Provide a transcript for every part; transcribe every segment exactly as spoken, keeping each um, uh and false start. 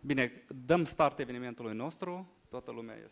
Bine, dăm start evenimentului nostru. Toată lumea este.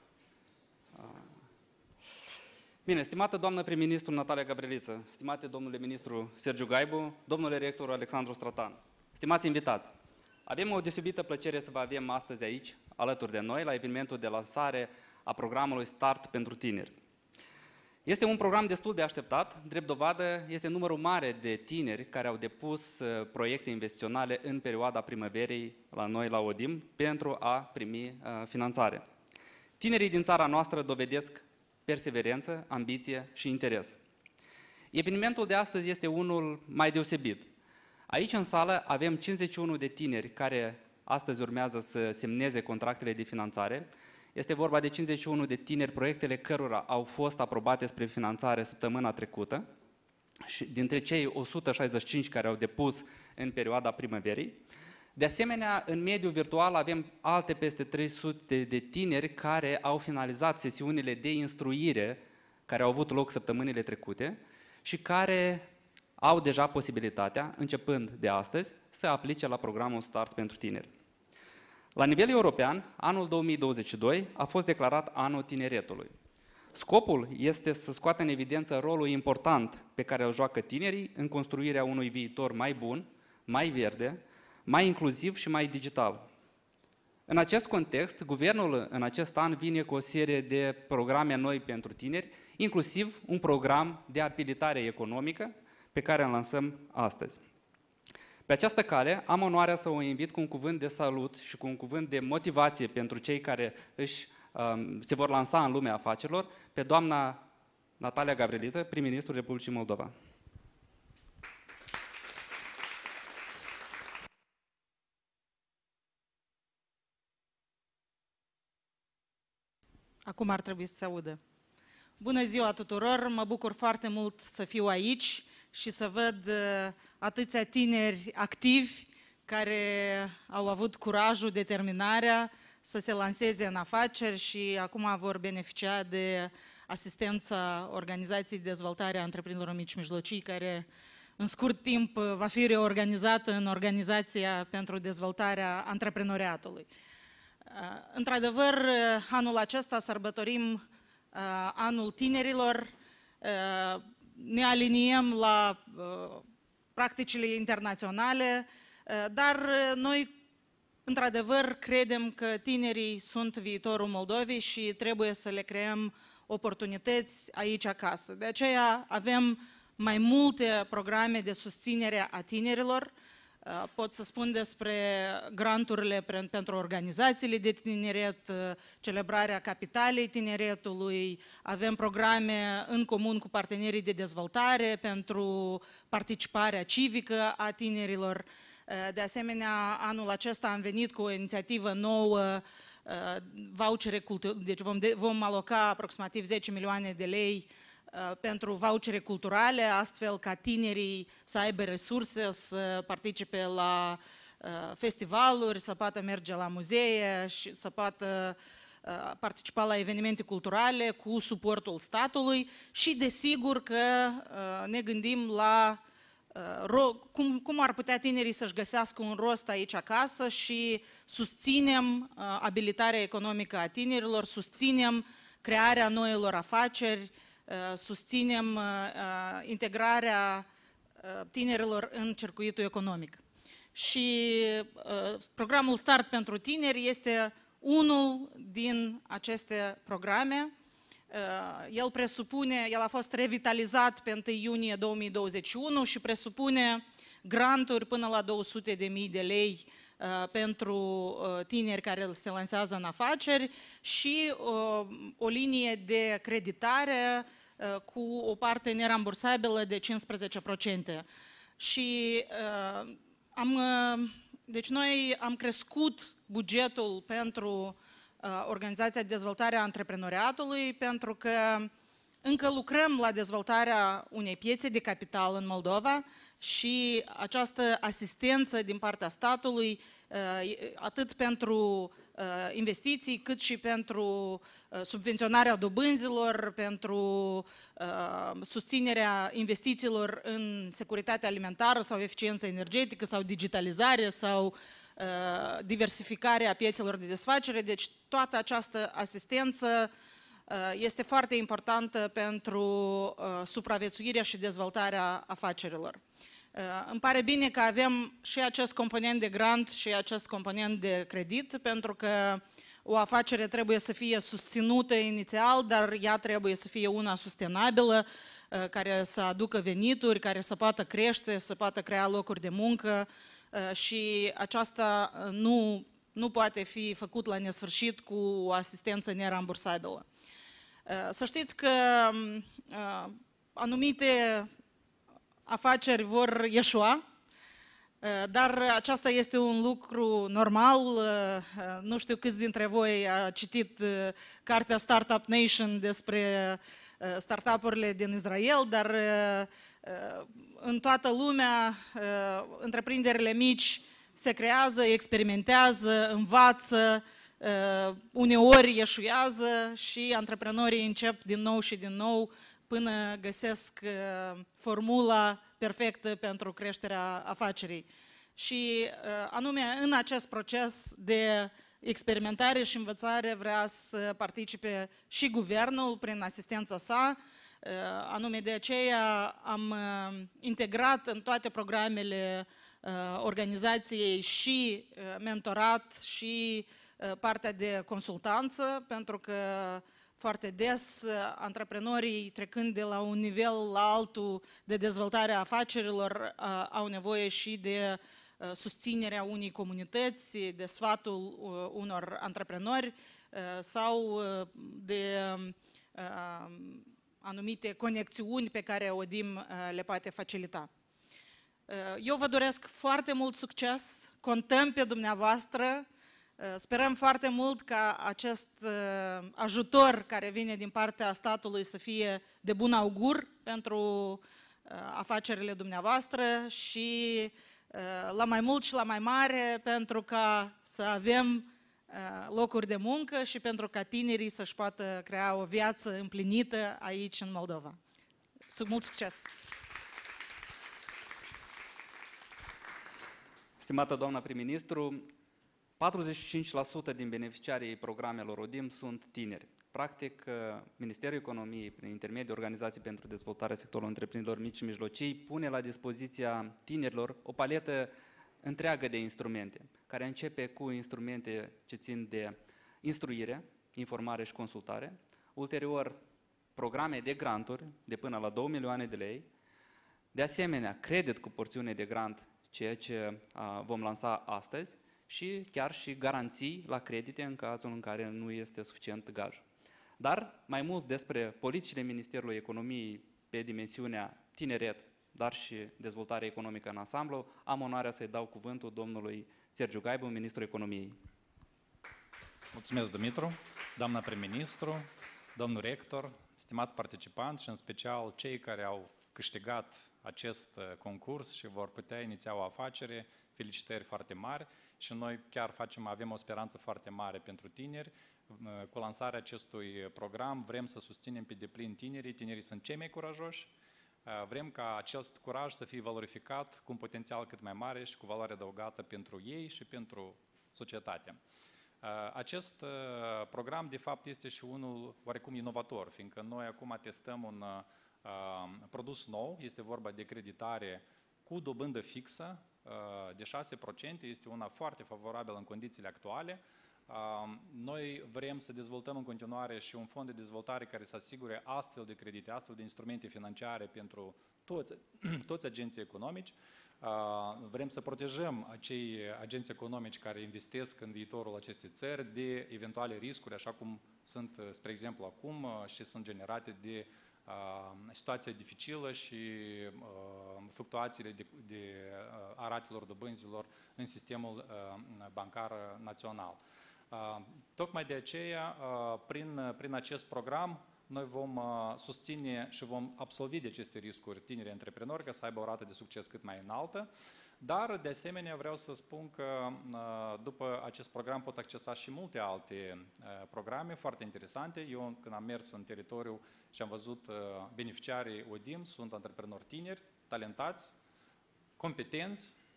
Bine, stimată doamnă prim-ministru Natalia Gabrieliță, stimate domnule ministru Sergiu Gaibu, domnule rector Alexandru Stratan, stimați invitați, avem o deosebită plăcere să vă avem astăzi aici, alături de noi, la evenimentul de lansare a programului Start pentru Tineri. Este un program destul de așteptat, drept dovadă este numărul mare de tineri care au depus proiecte investiționale în perioada primăverii la noi, la ODIM, pentru a primi finanțare. Tinerii din țara noastră dovedesc perseverență, ambiție și interes. Evenimentul de astăzi este unul mai deosebit. Aici în sală avem cincizeci și unu de tineri care astăzi urmează să semneze contractele de finanțare. Este vorba de cincizeci și unu de tineri, proiectele cărora au fost aprobate spre finanțare săptămâna trecută și dintre cei o sută șaizeci și cinci care au depus în perioada primăverii. De asemenea, în mediul virtual avem alte peste trei sute de tineri care au finalizat sesiunile de instruire care au avut loc săptămânile trecute și care au deja posibilitatea, începând de astăzi, să aplice la programul Start pentru Tineri. La nivel european, anul două mii douăzeci și doi a fost declarat anul tineretului. Scopul este să scoată în evidență rolul important pe care îl joacă tinerii în construirea unui viitor mai bun, mai verde, mai inclusiv și mai digital. În acest context, guvernul în acest an vine cu o serie de programe noi pentru tineri, inclusiv un program de abilitare economică pe care îl lansăm astăzi. Pe această cale am onoarea să o invit cu un cuvânt de salut și cu un cuvânt de motivație pentru cei care își, um, se vor lansa în lumea afacerilor, pe doamna Natalia Gabrieliță, prim-ministrul Republicii Moldova. Acum ar trebui să se audă. Bună ziua tuturor, mă bucur foarte mult să fiu aici și să văd atâția tineri activi care au avut curajul, determinarea să se lanseze în afaceri și acum vor beneficia de asistența Organizației de Dezvoltare a Întreprinderilor Mici și Mijlocii, care în scurt timp va fi reorganizată în Organizația pentru Dezvoltarea Antreprenoriatului. Într-adevăr, anul acesta sărbătorim anul tinerilor, ne aliniem la practicile internaționale, dar noi, într-adevăr, credem că tinerii sunt viitorul Moldovei și trebuie să le creăm oportunități aici acasă. De aceea avem mai multe programe de susținere a tinerilor. Pot să spun despre granturile pentru organizațiile de tineret, celebrarea capitalei tineretului, avem programe în comun cu partenerii de dezvoltare pentru participarea civică a tinerilor. De asemenea, anul acesta am venit cu o inițiativă nouă, vouchere culturale, deci vom, vom aloca aproximativ zece milioane de lei pentru vouchere culturale, astfel ca tinerii să aibă resurse să participe la festivaluri, să poată merge la muzee și să poată participa la evenimente culturale cu suportul statului și desigur că ne gândim la cum, cum ar putea tinerii să-și găsească un rost aici acasă și susținem abilitarea economică a tinerilor, susținem crearea noilor afaceri, susținem integrarea tinerilor în circuitul economic. Și programul Start pentru Tineri este unul din aceste programe. El presupune, el a fost revitalizat pe întâi iunie două mii douăzeci și unu și presupune granturi până la două sute de mii de lei pentru tineri care se lansează în afaceri și o linie de creditare cu o parte nerambursabilă de cincisprezece la sută. Și am, deci noi am crescut bugetul pentru Organizația de Dezvoltare a Antreprenoriatului pentru că încă lucrăm la dezvoltarea unei piețe de capital în Moldova și această asistență din partea statului, atât pentru investiții, cât și pentru subvenționarea dobânzilor, pentru susținerea investițiilor în securitatea alimentară sau eficiență energetică sau digitalizare sau diversificarea piețelor de desfacere. Deci toată această asistență este foarte importantă pentru supraviețuirea și dezvoltarea afacerilor. Îmi pare bine că avem și acest component de grant și acest component de credit, pentru că o afacere trebuie să fie susținută inițial, dar ea trebuie să fie una sustenabilă, care să aducă venituri, care să poată crește, să poată crea locuri de muncă și aceasta nu, nu poate fi făcut la nesfârșit cu o asistență nerambursabilă. Să știți că anumite afaceri vor ieșua, dar aceasta este un lucru normal. Nu știu câți dintre voi a citit cartea Startup Nation despre startup-urile din Israel, dar în toată lumea întreprinderile mici se creează, experimentează, învață, uneori eșuează și antreprenorii încep din nou și din nou până găsesc formula perfectă pentru creșterea afacerii. Și anume în acest proces de experimentare și învățare vrea să participe și guvernul prin asistența sa. Anume de aceea am integrat în toate programele organizației și mentorat și partea de consultanță, pentru că foarte des antreprenorii, trecând de la un nivel la altul de dezvoltare a afacerilor, au nevoie și de susținerea unei comunități, de sfatul unor antreprenori sau de anumite conexiuni pe care O D I M le poate facilita. Eu vă doresc foarte mult succes, contăm pe dumneavoastră. Sperăm foarte mult ca acest ajutor care vine din partea statului să fie de bun augur pentru afacerile dumneavoastră și la mai mult și la mai mare, pentru ca să avem locuri de muncă și pentru ca tinerii să-și poată crea o viață împlinită aici în Moldova. Mult succes! Stimată doamna prim-ministru, patruzeci și cinci la sută din beneficiarii programelor O D I M sunt tineri. Practic, Ministerul Economiei, prin intermediul Organizației pentru Dezvoltarea Sectorului Întreprinderilor Mici și Mijlocii, pune la dispoziția tinerilor o paletă întreagă de instrumente, care începe cu instrumente ce țin de instruire, informare și consultare, ulterior programe de granturi de până la două milioane de lei, de asemenea credit cu porțiune de grant, ceea ce vom lansa astăzi, și chiar și garanții la credite în cazul în care nu este suficient gaj. Dar mai mult despre politicile Ministerului Economiei pe dimensiunea tineret, dar și dezvoltare economică în ansamblu, am onoarea să-i dau cuvântul domnului Sergiu Gaibu, ministrul Economiei. Mulțumesc, Dumitru, doamna prim-ministru, domnul rector, stimați participanți și în special cei care au câștigat acest concurs și vor putea iniția o afacere, felicitări foarte mari și noi chiar facem, avem o speranță foarte mare pentru tineri. Cu lansarea acestui program vrem să susținem pe deplin tinerii, tinerii sunt cei mai curajoși, vrem ca acest curaj să fie valorificat cu un potențial cât mai mare și cu valoare adăugată pentru ei și pentru societate. Acest program, de fapt, este și unul oarecum inovator, fiindcă noi acum testăm un produs nou, este vorba de creditare cu dobândă fixă de șase la sută, este una foarte favorabilă în condițiile actuale. Noi vrem să dezvoltăm în continuare și un fond de dezvoltare care să asigure astfel de credite, astfel de instrumente financiare pentru toți, toți agenții economici. Vrem să protejăm acei agenți economici care investesc în viitorul acestei țări de eventuale riscuri, așa cum sunt, spre exemplu, acum și sunt generate de situația dificilă și fluctuațiile de, de a ratelor dobânzilor în sistemul bancar național. Tocmai de aceea, prin, prin acest program, noi vom susține și vom absolvi de aceste riscuri tineri antreprenori ca să aibă o rată de succes cât mai înaltă, dar de asemenea vreau să spun că după acest program pot accesa și multe alte programe foarte interesante. Eu când am mers în teritoriu și am văzut beneficiarii O D I M, sunt antreprenori tineri, talentați, competenți,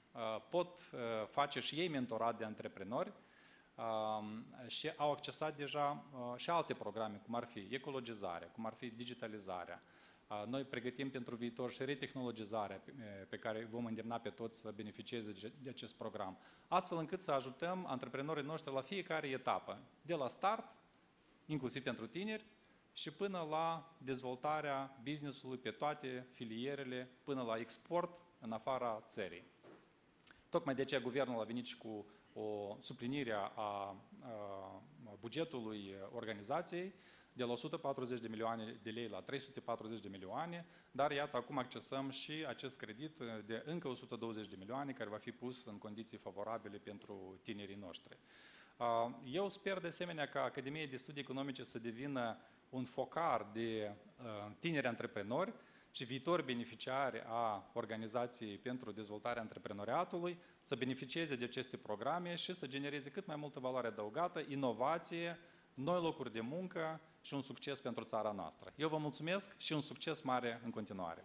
pot face și ei mentorat de antreprenori și au accesat deja și alte programe, cum ar fi ecologizarea, cum ar fi digitalizarea. Noi pregătim pentru viitor și retehnologizarea pe care vom îndemna pe toți să beneficieze de acest program, astfel încât să ajutăm antreprenorii noștri la fiecare etapă, de la start, inclusiv pentru tineri, și până la dezvoltarea business-ului pe toate filierele, până la export în afara țării. Tocmai de aceea Guvernul a venit și cu o suplinire a, a bugetului organizației de la o sută patruzeci de milioane de lei la trei sute patruzeci de milioane, dar iată, acum accesăm și acest credit de încă o sută douăzeci de milioane, care va fi pus în condiții favorabile pentru tinerii noștri. Eu sper de asemenea ca Academia de Studii Economice să devină un focar de tineri antreprenori și viitori beneficiari a Organizației pentru Dezvoltarea Antreprenoriatului să beneficieze de aceste programe și să genereze cât mai multă valoare adăugată, inovație, noi locuri de muncă și un succes pentru țara noastră. Eu vă mulțumesc și un succes mare în continuare.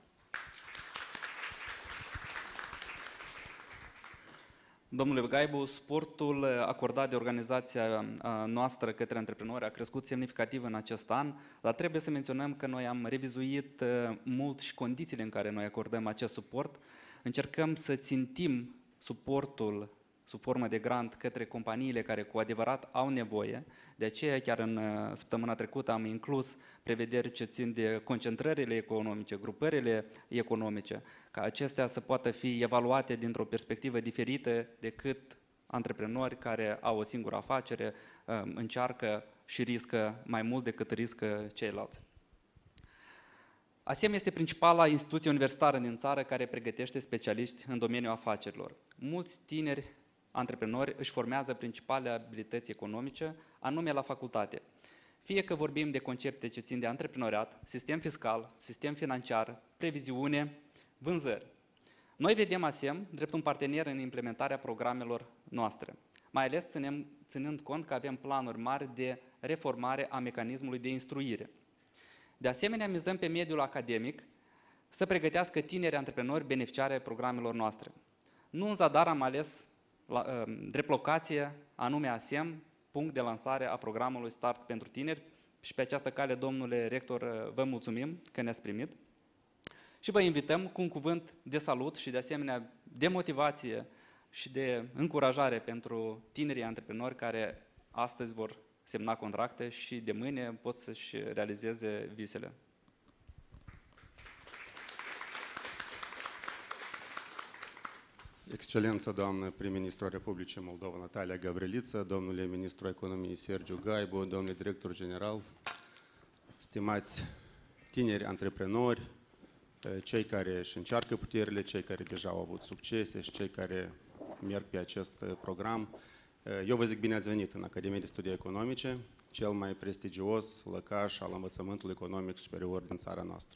Domnule Gaibu, suportul acordat de organizația noastră către antreprenori a crescut semnificativ în acest an, dar trebuie să menționăm că noi am revizuit mult și condițiile în care noi acordăm acest suport. Încercăm să țintim suportul sub formă de grant către companiile care cu adevărat au nevoie. De aceea, chiar în săptămâna trecută am inclus prevederi ce țin de concentrările economice, grupările economice, ca acestea să poată fi evaluate dintr-o perspectivă diferită decât antreprenori care au o singură afacere, încearcă și riscă mai mult decât riscă ceilalți. ASEM este principala instituție universitară din țară care pregătește specialiști în domeniul afacerilor. Mulți tineri antreprenori își formează principalele abilități economice, anume la facultate. Fie că vorbim de concepte ce țin de antreprenoriat, sistem fiscal, sistem financiar, previziune, vânzări. Noi vedem ASEM drept un partener în implementarea programelor noastre, mai ales ținem, ținând cont că avem planuri mari de reformare a mecanismului de instruire. De asemenea, mizăm pe mediul academic să pregătească tineri antreprenori beneficiari ai programelor noastre. Nu în zadar am ales la, drept locație, anume ASEM, punct de lansare a programului Start pentru tineri, și pe această cale, domnule rector, vă mulțumim că ne-ați primit și vă invităm cu un cuvânt de salut și de asemenea de motivație și de încurajare pentru tinerii antreprenori care astăzi vor semna contracte și de mâine pot să-și realizeze visele. Excelență, doamnă prim-ministru a Republicii Moldova Natalia Gavriliță, domnule ministru economiei Sergiu Gaibu, domnule director general, stimați tineri antreprenori, cei care își încearcă puterile, cei care deja au avut succese și cei care merg pe acest program, eu vă zic bine ați venit în Academia de Studii Economice, cel mai prestigios lăcaș al învățământului economic superior din țara noastră.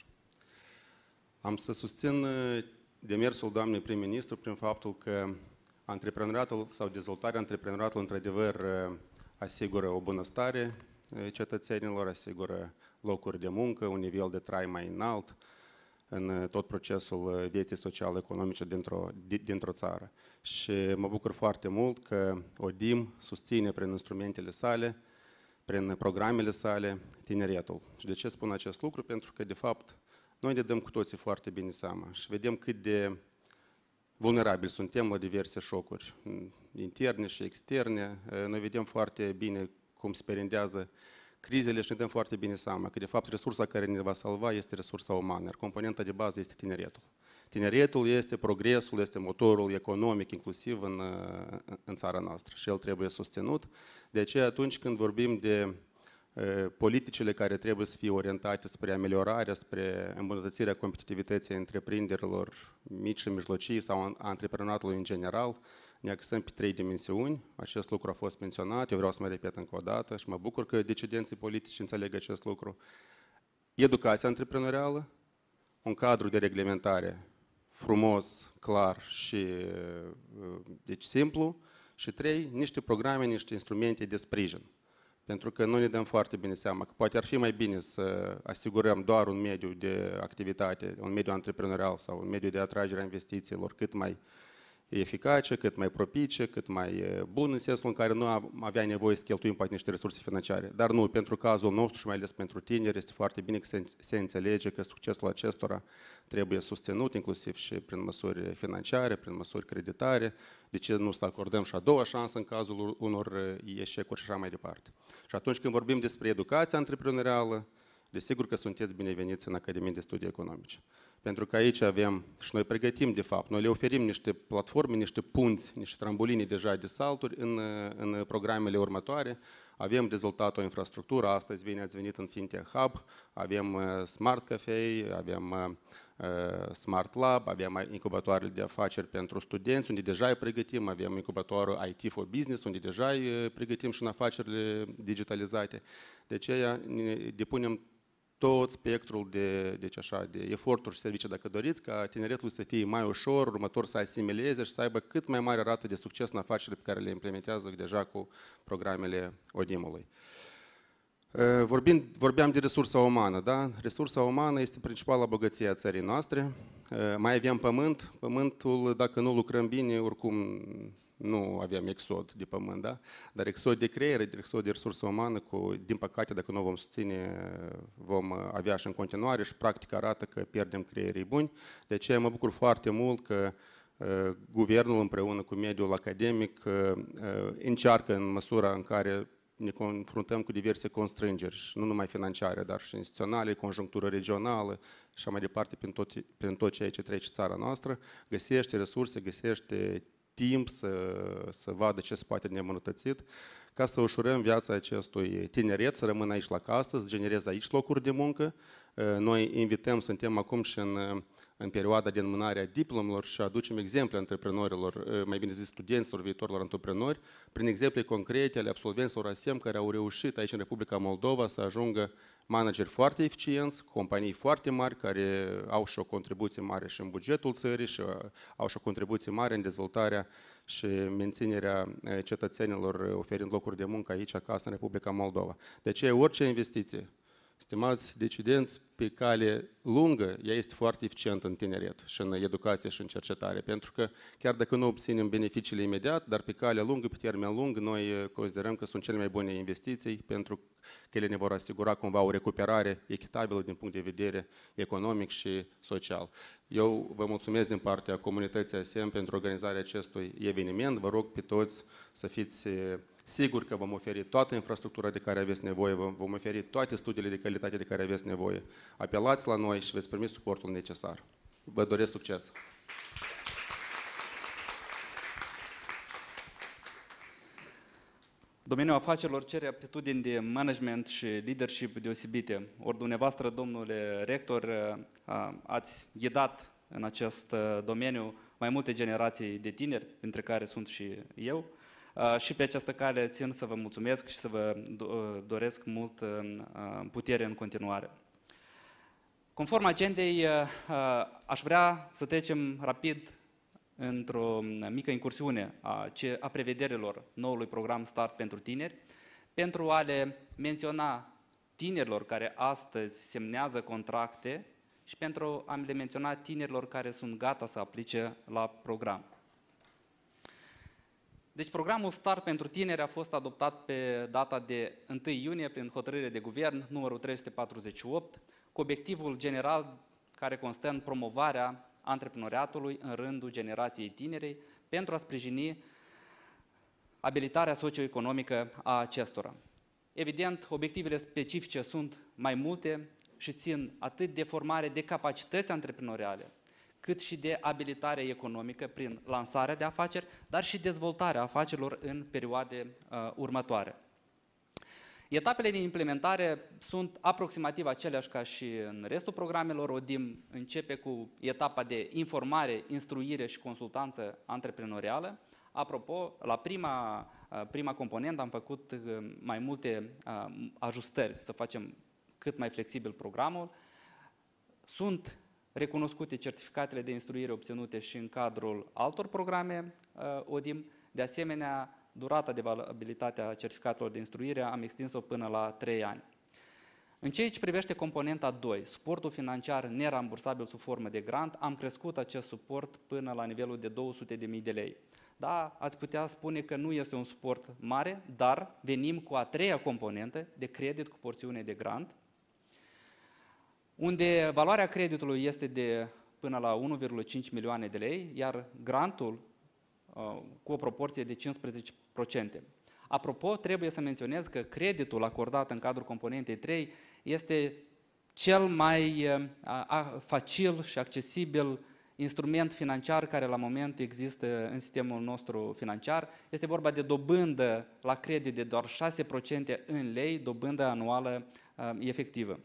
Am să susțin demersul doamnei prim-ministru prin faptul că antreprenoriatul sau dezvoltarea antreprenoriatului într-adevăr asigură o bunăstare cetățenilor, asigură locuri de muncă, un nivel de trai mai înalt în tot procesul vieții sociale-economice dintr-o, dintr-o țară. Și mă bucur foarte mult că O D I M susține prin instrumentele sale, prin programele sale, tineretul. Și de ce spun acest lucru? Pentru că, de fapt, noi ne dăm cu toții foarte bine seama și vedem cât de vulnerabili suntem la diverse șocuri interne și externe. Noi vedem foarte bine cum se perindează crizele și ne dăm foarte bine seama că, de fapt, resursa care ne va salva este resursa umană, iar componenta de bază este tineretul. Tineretul este progresul, este motorul economic inclusiv în, în țara noastră și el trebuie susținut. De aceea, atunci când vorbim de politicile care trebuie să fie orientate spre ameliorarea, spre îmbunătățirea competitivității întreprinderilor mici și mijlocii sau a antreprenoriatului în general, ne axăm pe trei dimensiuni. Acest lucru a fost menționat, eu vreau să mă repet încă o dată și mă bucur că decidenții politici înțeleg acest lucru. Educația antreprenorială, un cadru de reglementare frumos, clar și deci simplu și trei, niște programe, niște instrumente de sprijin. Pentru că noi ne dăm foarte bine seama că poate ar fi mai bine să asigurăm doar un mediu de activitate, un mediu antreprenorial sau un mediu de atragere a investițiilor cât mai eficace, cât mai propice, cât mai bun, în sensul în care nu avea nevoie să cheltuim poate niște resurse financiare. Dar nu, pentru cazul nostru și mai ales pentru tineri, este foarte bine că se, se înțelege că succesul acestora trebuie susținut, inclusiv și prin măsuri financiare, prin măsuri creditare. De ce nu să acordăm și a doua șansă în cazul unor eșecuri și așa mai departe. Și atunci când vorbim despre educația antreprenorială, desigur că sunteți bineveniți în Academie de Studii Economice. Pentru că aici avem, și noi pregătim de fapt, noi le oferim niște platforme, niște punți, niște trambolini deja de salturi în, în programele următoare. Avem dezvoltat o infrastructură, astăzi bine ați venit în Fintech Hub, avem Smart Cafe, avem uh, Smart Lab, avem incubatoarele de afaceri pentru studenți, unde deja îi pregătim, avem incubatorul I T for Business, unde deja îi pregătim și în afacerile digitalizate. De aceea ne depunem tot spectrul de, deci așa, de eforturi și servicii, dacă doriți, ca tineretul să fie mai ușor, următor să asimileze și să aibă cât mai mare rată de succes în afacerile pe care le implementează deja cu programele O D I M-ului. Vorbind, vorbeam de resursa umană, da? Resursa umană este principala bogăție a țării noastre. Mai avem pământ. Pământul, dacă nu lucrăm bine, oricum nu avem exod de pământ, da? Dar exod de creier, exod de resursă umană, cu, din păcate, dacă nu vom susține, vom avea și în continuare și practic arată că pierdem creierii buni. De aceea mă bucur foarte mult că uh, guvernul împreună cu mediul academic uh, uh, încearcă în măsura în care ne confruntăm cu diverse constrângeri, și nu numai financiare, dar și instituționale, conjunctură regională și așa mai departe, prin tot, prin tot ceea ce trece țara noastră, găsește resurse, găsește timp să, să vadă ce se poate de îmbunătățit, ca să ușurăm viața acestui tineret, să rămână aici la casă, să genereze aici locuri de muncă. Noi invităm, suntem acum și în, în perioada de înmânare a diplomelor și aducem exemple antreprenorilor, mai bine zis studenților, viitorilor antreprenori, prin exemple concrete ale absolvenților A S E M care au reușit aici în Republica Moldova să ajungă manageri foarte eficienți, companii foarte mari care au și o contribuție mare și în bugetul țării și au și o contribuție mare în dezvoltarea și menținerea cetățenilor, oferind locuri de muncă aici acasă în Republica Moldova. De aceea orice investiție, stimați decidenți, pe cale lungă, ea este foarte eficientă în tineret și în educație și în cercetare, pentru că chiar dacă nu obținem beneficiile imediat, dar pe cale lungă, pe termen lung, noi considerăm că sunt cele mai bune investiții pentru că ele ne vor asigura cumva o recuperare echitabilă din punct de vedere economic și social. Eu vă mulțumesc din partea comunității A S E M pentru organizarea acestui eveniment. Vă rog pe toți să fiți sigur că vom oferi toată infrastructura de care aveți nevoie, vom oferi toate studiile de calitate de care aveți nevoie. Apelați la noi și veți primi suportul necesar. Vă doresc succes! Domeniul afacerilor cere aptitudini de management și leadership deosebite. Ori dumneavoastră, domnule rector, ați ghidat în acest domeniu mai multe generații de tineri, printre care sunt și eu. Și pe această cale țin să vă mulțumesc și să vă doresc mult putere în continuare. Conform agendei, aș vrea să trecem rapid într-o mică incursiune a, ce, a prevederilor noului program Start pentru tineri, pentru a le menționa tinerilor care astăzi semnează contracte și pentru a le menționa tinerilor care sunt gata să aplice la program. Deci programul Start pentru tineri a fost adoptat pe data de întâi iunie prin hotărâre de guvern numărul trei sute patruzeci și opt, cu obiectivul general care constă în promovarea antreprenoriatului în rândul generației tinerei pentru a sprijini abilitarea socioeconomică a acestora. Evident, obiectivele specifice sunt mai multe și țin atât de formare de capacități antreprenoriale, cât și de abilitare economică prin lansarea de afaceri, dar și dezvoltarea afacerilor în perioade uh, următoare. Etapele de implementare sunt aproximativ aceleași ca și în restul programelor. O D I M începe cu etapa de informare, instruire și consultanță antreprenorială. Apropo, la prima, prima componentă am făcut mai multe ajustări să facem cât mai flexibil programul. Sunt recunoscute certificatele de instruire obținute și în cadrul altor programe O D I M. De asemenea, durata de valabilitate a certificatelor de instruire am extins-o până la trei ani. În ceea ce privește componenta doi, suportul financiar nerambursabil sub formă de grant, am crescut acest suport până la nivelul de două sute de mii de lei. Da, ați putea spune că nu este un suport mare, dar venim cu a treia componentă de credit cu porțiune de grant, unde valoarea creditului este de până la unu virgulă cinci milioane de lei, iar grantul cu o proporție de cincisprezece la sută. Apropo, trebuie să menționez că creditul acordat în cadrul componentei trei este cel mai facil și accesibil instrument financiar care la moment există în sistemul nostru financiar. Este vorba de dobândă la credit de doar șase la sută în lei, dobândă anuală efectivă.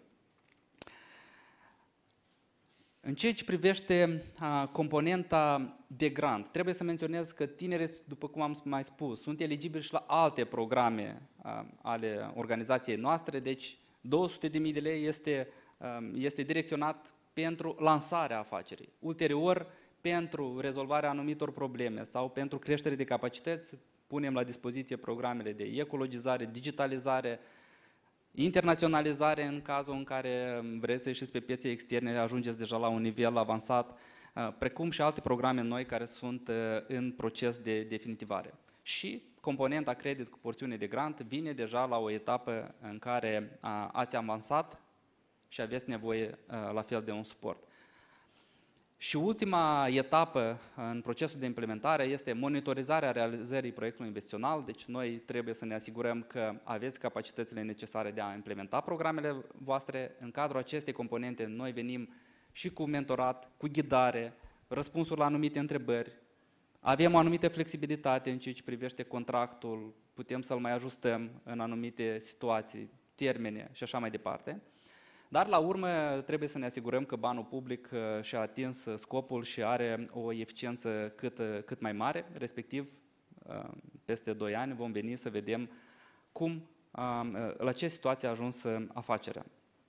În ceea ce privește a, componenta de grant, trebuie să menționez că tinerii, după cum am mai spus, sunt eligibili și la alte programe a, ale organizației noastre, deci două sute de mii de lei este, a, este direcționat pentru lansarea afacerii. Ulterior, pentru rezolvarea anumitor probleme sau pentru creștere de capacități, punem la dispoziție programele de ecologizare, digitalizare, internaționalizare în cazul în care vreți să ieșiți pe piețe externe, ajungeți deja la un nivel avansat, precum și alte programe noi care sunt în proces de definitivare. Și componenta credit cu porțiune de grant vine deja la o etapă în care ați avansat și aveți nevoie la fel de un suport. Și ultima etapă în procesul de implementare este monitorizarea realizării proiectului investițional, deci noi trebuie să ne asigurăm că aveți capacitățile necesare de a implementa programele voastre. În cadrul acestei componente noi venim și cu mentorat, cu ghidare, răspunsuri la anumite întrebări, avem o anumită flexibilitate în ceea ce privește contractul, putem să-l mai ajustăm în anumite situații, termene și așa mai departe. Dar, la urmă, trebuie să ne asigurăm că banul public și-a atins scopul și are o eficiență cât, cât mai mare, respectiv, peste doi ani vom veni să vedem cum, la ce situație a ajuns afacerea.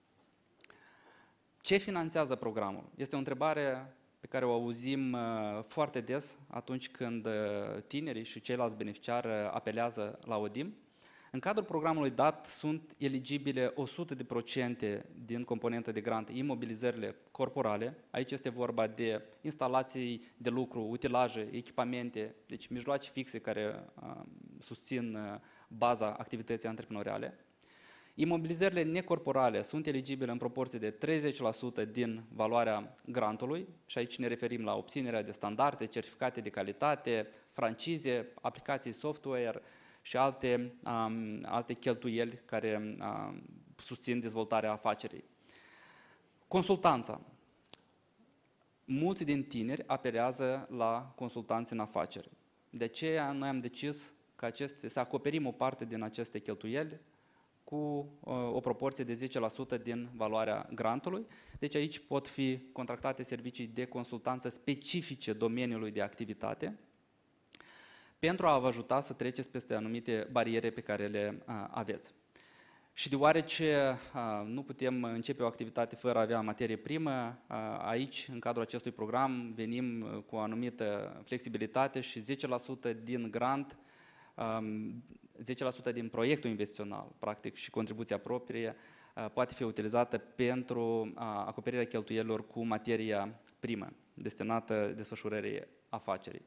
Ce finanțează programul? Este o întrebare pe care o auzim foarte des atunci când tinerii și ceilalți beneficiari apelează la ODIM. În cadrul programului dat sunt eligibile o sută la sută din componentă de grant imobilizările corporale. Aici este vorba de instalații de lucru, utilaje, echipamente, deci mijloace fixe care uh, susțin uh, baza activității antreprenoriale. Imobilizările necorporale sunt eligibile în proporție de treizeci la sută din valoarea grantului și aici ne referim la obținerea de standarde, certificate de calitate, francize, aplicații software și alte, um, alte cheltuieli care um, susțin dezvoltarea afacerii. Consultanța. Mulți din tineri apelează la consultanți în afaceri. De aceea noi am decis că aceste, să acoperim o parte din aceste cheltuieli cu uh, o proporție de zece la sută din valoarea grantului. Deci aici pot fi contractate servicii de consultanță specifice domeniului de activitate, pentru a vă ajuta să treceți peste anumite bariere pe care le a, aveți. Și deoarece a, nu putem începe o activitate fără a avea materie primă, a, aici, în cadrul acestui program, venim cu o anumită flexibilitate și zece la sută din grant, a, zece la sută din proiectul investițional, practic, și contribuția proprie, a, poate fi utilizată pentru a, acoperirea cheltuielilor cu materia primă, destinată desfășurării afacerii.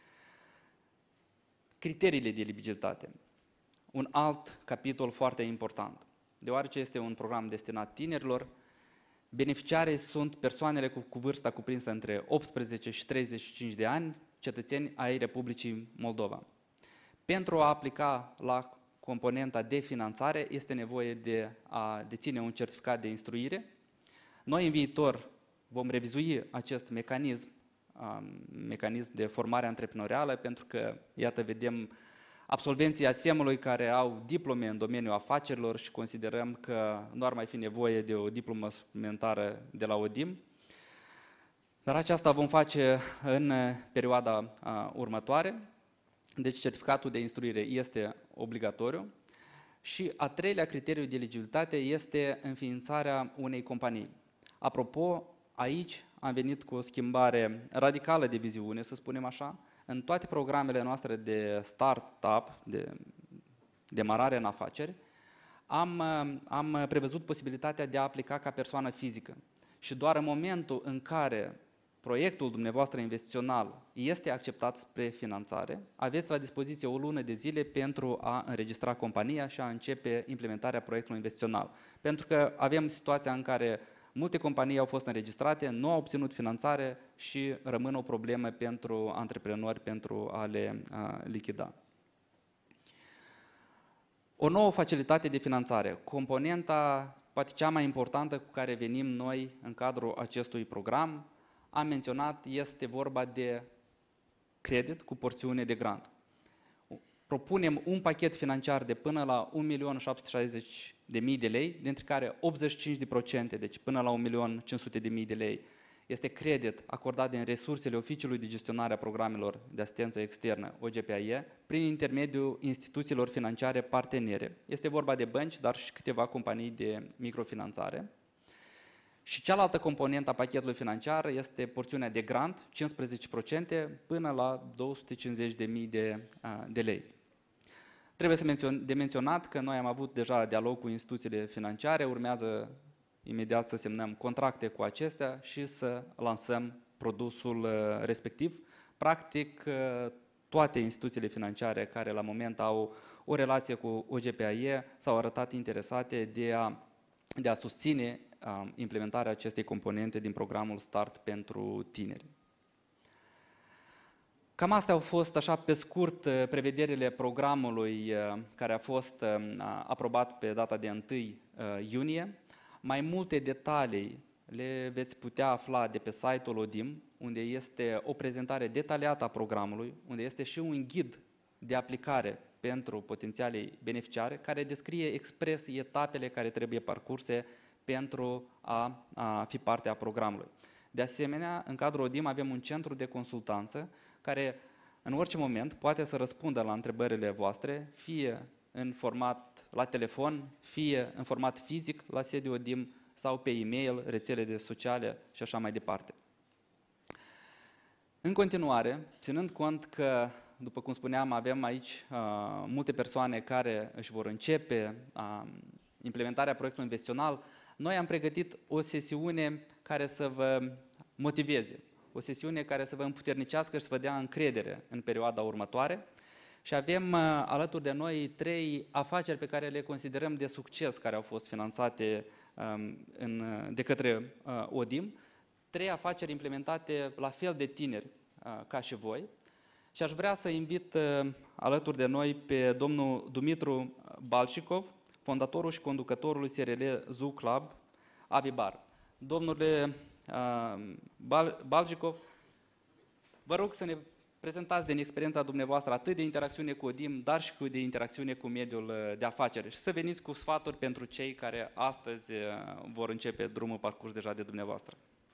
Criteriile de eligibilitate. Un alt capitol foarte important. Deoarece este un program destinat tinerilor, beneficiarii sunt persoanele cu, cu vârsta cuprinsă între optsprezece și treizeci și cinci de ani, cetățeni ai Republicii Moldova. Pentru a aplica la componenta de finanțare este nevoie de a deține un certificat de instruire. Noi în viitor vom revizui acest mecanism mecanism de formare antreprenorială, pentru că, iată, vedem absolvenții A S E M-ului care au diplome în domeniul afacerilor și considerăm că nu ar mai fi nevoie de o diplomă suplimentară de la ODIM. Dar aceasta vom face în perioada următoare. Deci certificatul de instruire este obligatoriu. Și a treilea criteriu de eligibilitate este înființarea unei companii. Apropo, aici am venit cu o schimbare radicală de viziune, să spunem așa. În toate programele noastre de start-up, de demarare în afaceri, am, am prevăzut posibilitatea de a aplica ca persoană fizică. Și doar în momentul în care proiectul dumneavoastră investițional este acceptat spre finanțare, aveți la dispoziție o lună de zile pentru a înregistra compania și a începe implementarea proiectului investițional. Pentru că avem situația în care multe companii au fost înregistrate, nu au obținut finanțare și rămân o problemă pentru antreprenori pentru a le a, lichida. O nouă facilitate de finanțare, componenta poate cea mai importantă cu care venim noi în cadrul acestui program, am menționat, este vorba de credit cu porțiune de grant. Propunem un pachet financiar de până la un milion șapte sute șaizeci de mii de lei, dintre care optzeci și cinci la sută, deci până la un milion cinci sute de mii de lei, este credit acordat din resursele Oficiului de Gestionare a Programelor de Asistență Externă, O G P A E, prin intermediul instituțiilor financiare partenere. Este vorba de bănci, dar și câteva companii de microfinanțare. Și cealaltă componentă a pachetului financiar este porțiunea de grant, cincisprezece la sută până la două sute cincizeci de mii de, de lei. Trebuie să mențion, de menționat că noi am avut deja dialog cu instituțiile financiare, urmează imediat să semnăm contracte cu acestea și să lansăm produsul respectiv. Practic, toate instituțiile financiare care la moment au o relație cu O G P A E s-au arătat interesate de a, de a susține implementarea acestei componente din programul Start pentru tineri. Cam astea au fost, așa pe scurt, prevederile programului care a fost aprobat pe data de întâi iunie. Mai multe detalii le veți putea afla de pe site-ul ODIM, unde este o prezentare detaliată a programului, unde este și un ghid de aplicare pentru potențialii beneficiari, care descrie expres etapele care trebuie parcurse pentru a, a fi parte a programului. De asemenea, în cadrul ODIM avem un centru de consultanță care în orice moment poate să răspundă la întrebările voastre, fie în format la telefon, fie în format fizic la sediul ODIM sau pe e-mail, rețele de sociale și așa mai departe. În continuare, ținând cont că, după cum spuneam, avem aici uh, multe persoane care își vor începe uh, implementarea proiectului investițional, noi am pregătit o sesiune care să vă motiveze, o sesiune care să vă împuternicească și să vă dea încredere în perioada următoare. Și avem uh, alături de noi trei afaceri pe care le considerăm de succes, care au fost finanțate um, în, de către uh, ODIM, trei afaceri implementate la fel de tineri uh, ca și voi. Și aș vrea să invit uh, alături de noi pe domnul Dumitru Balșicov, fondatorul și conducătorul S R L Zoo Club Avibar. Domnule uh, Bal Balșicov, vă rog să ne prezentați din experiența dumneavoastră atât de interacțiune cu ODIM, dar și cu de interacțiune cu mediul de afaceri și să veniți cu sfaturi pentru cei care astăzi vor începe drumul parcurs deja de dumneavoastră.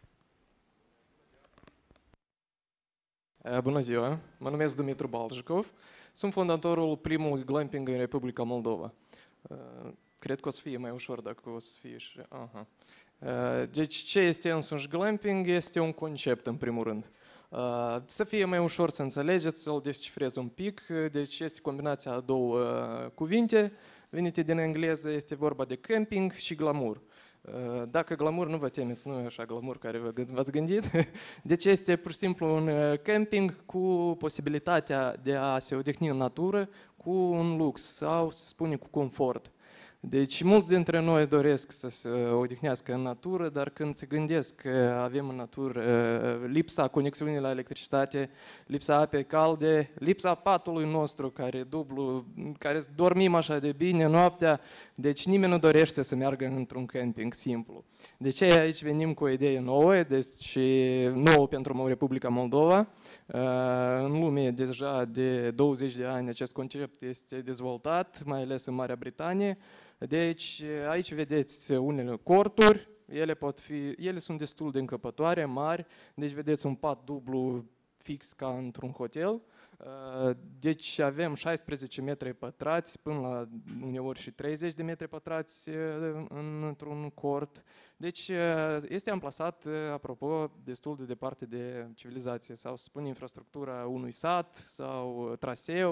Bună ziua! Mă numesc Dumitru Balșicov. Sunt fondatorul primului glamping în Republica Moldova. Cred că o să fie mai ușor dacă o să fie și... Aha. Deci ce este însuși glamping? Este un concept în primul rând. Să fie mai ușor să înțelegeți, să-l descifrez un pic. Deci este combinația a două cuvinte venite din engleză, este vorba de camping și glamour. Dacă glamour, nu vă temeți, nu e așa glamour care v-ați gândit. Deci este pur și simplu un camping cu posibilitatea de a se odihni în natură cu un lux sau, să spunem, cu confort. Deci mulți dintre noi doresc să se odihnească în natură, dar când se gândesc că avem în natură lipsa conexiunii la electricitate, lipsa apei calde, lipsa patului nostru care dublu, care dormim așa de bine noaptea, deci nimeni nu dorește să meargă într-un camping simplu. De ce aici venim cu o idee nouă, deci nouă pentru Republica Moldova. În lume deja de douăzeci de ani acest concept este dezvoltat, mai ales în Marea Britanie. Deci aici vedeți unele corturi, ele, pot fi, ele sunt destul de încăpătoare, mari, deci vedeți un pat dublu fix ca într-un hotel. Deci avem șaisprezece metri pătrați până la uneori și treizeci de metri pătrați într-un cort. Deci este amplasat, apropo, destul de departe de civilizație sau să spun infrastructura unui sat sau traseu.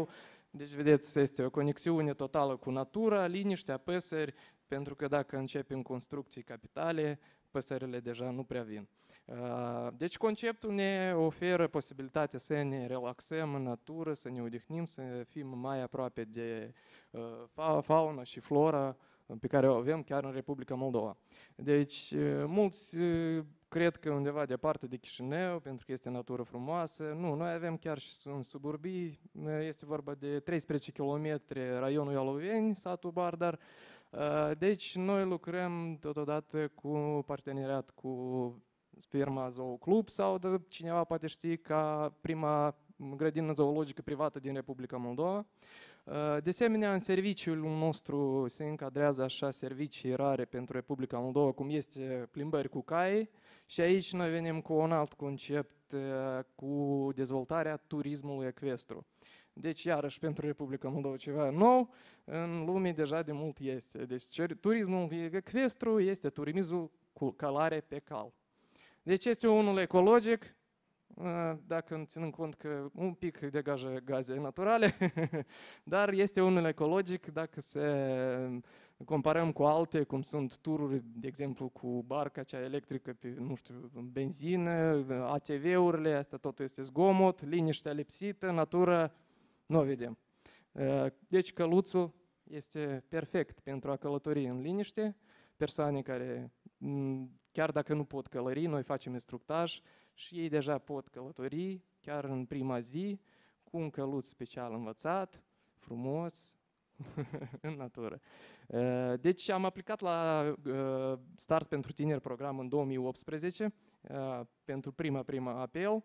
Deci, vedeți, este o conexiune totală cu natura, liniștea, păsări, pentru că dacă începem construcții capitale, păsările deja nu prea vin. Deci conceptul ne oferă posibilitatea să ne relaxăm în natură, să ne odihnim, să fim mai aproape de fauna și flora pe care o avem chiar în Republica Moldova. Deci mulți cred că undeva departe de Chișinău, pentru că este natură frumoasă. Nu, noi avem chiar și în suburbii, este vorba de treisprezece kilometri raionul Ialoveni, satul Bardar. Deci noi lucrăm totodată cu parteneriat cu firma Zooclub sau de cineva poate ști ca prima grădină zoologică privată din Republica Moldova. De asemenea, în serviciul nostru se încadrează așa servicii rare pentru Republica Moldova, cum este plimbări cu cai, și aici noi venim cu un alt concept, cu dezvoltarea turismului ecvestru. Deci, iarăși, pentru Republica Moldova ceva nou, în lume deja de mult este. Deci, turismul ecvestru este turismul cu călare pe cal. Deci, este unul ecologic, dacă ținând cont că un pic degajă gaze naturale, dar este unul ecologic dacă se comparăm cu alte, cum sunt tururi, de exemplu, cu barca cea electrică pe, nu știu, benzină, A T V-urile, asta totul este zgomot, liniștea lipsită, natura, nu o vedem. Deci căluțul este perfect pentru a călători în liniște, persoane care, chiar dacă nu pot călări, noi facem instructaj și ei deja pot călători chiar în prima zi cu un căluț special învățat, frumos, în natură. Deci am aplicat la Start pentru Tineri program în două mii optsprezece pentru prima prima apel.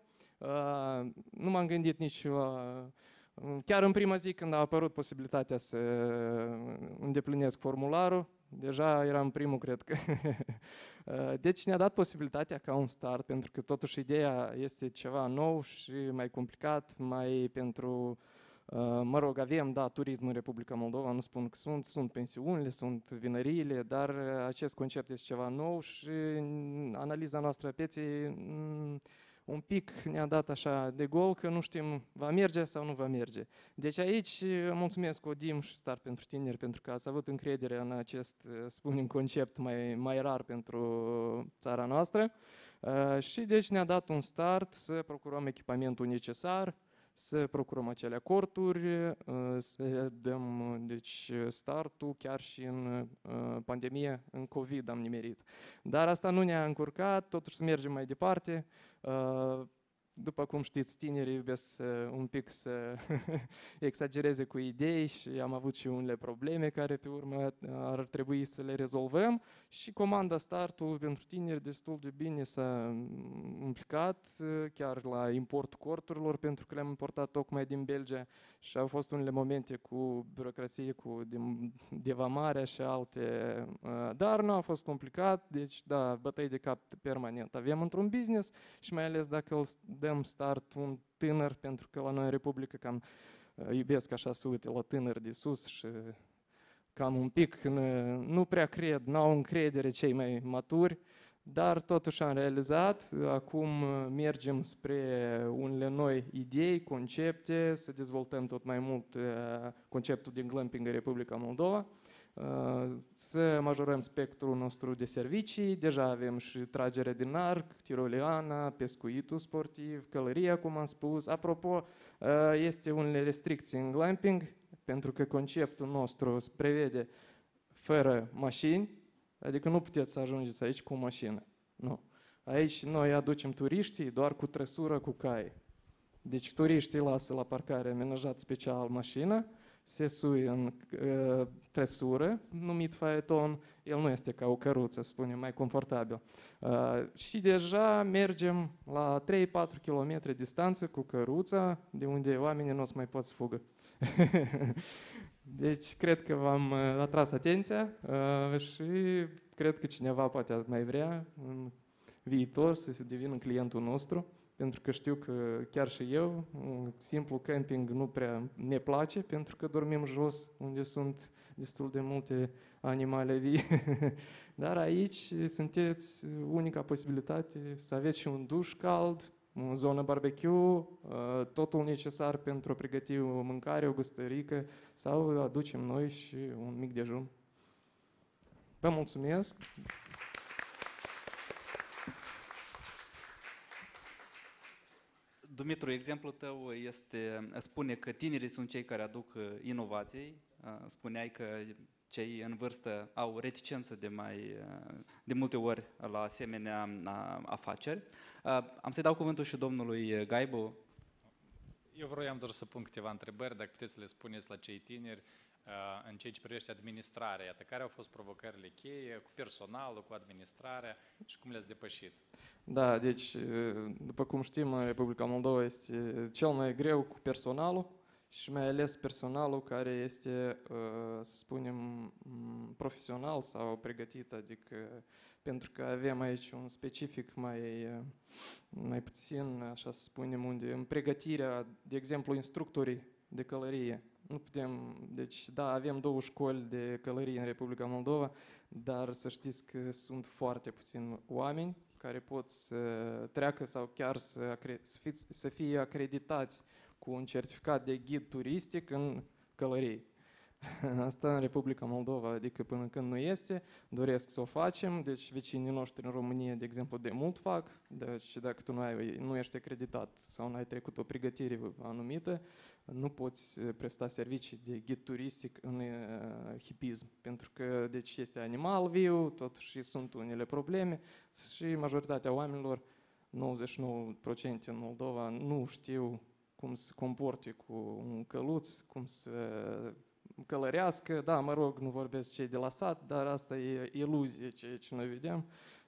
Nu m-am gândit nici la... Chiar în prima zi când a apărut posibilitatea să îndeplinesc formularul, deja eram primul, cred că. Deci ne-a dat posibilitatea ca un start, pentru că totuși ideea este ceva nou și mai complicat, mai pentru, mă rog, avem, da, turismul în Republica Moldova, nu spun că sunt, sunt pensiunile, sunt vinăriile, dar acest concept este ceva nou și analiza noastră a pieței un pic ne-a dat așa de gol că nu știm va merge sau nu va merge. Deci aici mulțumesc Odim și Start pentru Tineri pentru că ați avut încredere în acest, spunem, concept mai, mai rar pentru țara noastră și deci ne-a dat un start să procurăm echipamentul necesar, să procurăm acele acorduri, să dăm deci, startul chiar și în pandemie, în COVID am nimerit. Dar asta nu ne-a încurcat, totuși să mergem mai departe. După cum știți, tinerii iubesc un pic să exagereze cu idei și am avut și unele probleme care pe urmă ar trebui să le rezolvăm și comanda Startul pentru tineri destul de bine s-a implicat chiar la importul corturilor pentru că le-am importat tocmai din Belgia și au fost unele momente cu birocrație, cu devamarea și alte, dar nu a fost complicat, deci da, bătăi de cap permanent avem într-un business și mai ales dacă îl dăm start un tânăr, pentru că la noi în Republică cam iubesc așa să uite la tânăr de sus și cam un pic nu prea cred, n-au încredere cei mai maturi, dar totuși am realizat, acum mergem spre unele noi idei, concepte, să dezvoltăm tot mai mult conceptul din glamping în Republica Moldova, să majorăm spectrul nostru de servicii, deja avem și tragere din arc, tiroleana, pescuitul sportiv, călăria, cum am spus. Apropo, este unele restricții în glamping, pentru că conceptul nostru se prevede fără mașini, adică nu puteți să ajungeți aici cu o mașină. Nu. Aici noi aducem turiștii doar cu trăsură, cu cai. Deci turiștii lasă la parcare amenajat special mașină, se suie în uh, trăsură, numit faeton, el nu este ca o căruță, spunem, mai confortabil. Uh, și deja mergem la trei patru kilometri distanță cu căruța, de unde oamenii nu o să mai pot să fugă. Deci, cred că v-am atras atenția uh, și cred că cineva poate mai vrea în viitor să devină clientul nostru, pentru că știu că chiar și eu, simplu camping nu prea ne place, pentru că dormim jos, unde sunt destul de multe animale vii. Dar aici sunteți unica posibilitate să aveți și un duș cald, o zonă barbecue, totul necesar pentru a pregăti o mâncare, o gustărică sau aducem noi și un mic dejun. Vă mulțumesc! Dumitru, exemplul tău este, spune că tinerii sunt cei care aduc inovații. Spuneai că cei în vârstă au reticență de, mai, de multe ori la asemenea afaceri. Am să-i dau cuvântul și domnului Gaibu. Eu vroiam doar să pun câteva întrebări, dacă puteți să le spuneți la cei tineri, în ceea ce privește administrarea. Iată, care au fost provocările cheie cu personalul, cu administrarea și cum le-ați depășit? Da, deci, după cum știm, în Republica Moldova este cel mai greu cu personalul și mai ales personalul care este, să spunem, profesional sau pregătit, adică pentru că avem aici un specific mai, mai puțin, așa să spunem, unde în pregătirea, de exemplu, instructorii de călărie. Nu putem, deci da, avem două școli de călărie în Republica Moldova, dar să știți că sunt foarte puțini oameni care pot să treacă sau chiar să, să, fiți, să fie acreditați cu un certificat de ghid turistic în călărie. Asta în Republica Moldova, adică până când nu este, doresc să o facem, deci vecinii noștri în România, de exemplu, de mult fac, deci dacă tu nu, ai, nu ești acreditat sau nu ai trecut o pregătire anumită, nu poți presta servicii de ghid turistic în uh, hipism, pentru că deci este animal viu, totuși sunt unele probleme și majoritatea oamenilor, nouăzeci și nouă la sută în Moldova, nu știu cum să comporte cu un căluț, cum să călărească, da, mă rog, nu vorbesc cei de la sat, dar asta e iluzie, ceea ce noi vedem.